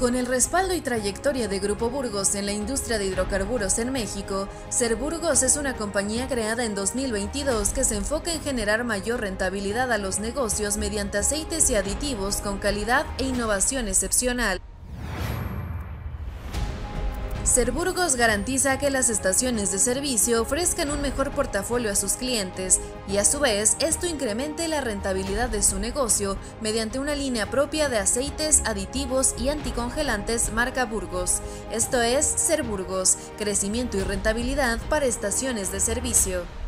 Con el respaldo y trayectoria de Grupo Burgos en la industria de hidrocarburos en México, Serburgos es una compañía creada en 2022 que se enfoca en generar mayor rentabilidad a los negocios mediante aceites y aditivos con calidad e innovación excepcional. Serburgos garantiza que las estaciones de servicio ofrezcan un mejor portafolio a sus clientes y a su vez esto incremente la rentabilidad de su negocio mediante una línea propia de aceites, aditivos y anticongelantes marca Burgos. Esto es Serburgos, crecimiento y rentabilidad para estaciones de servicio.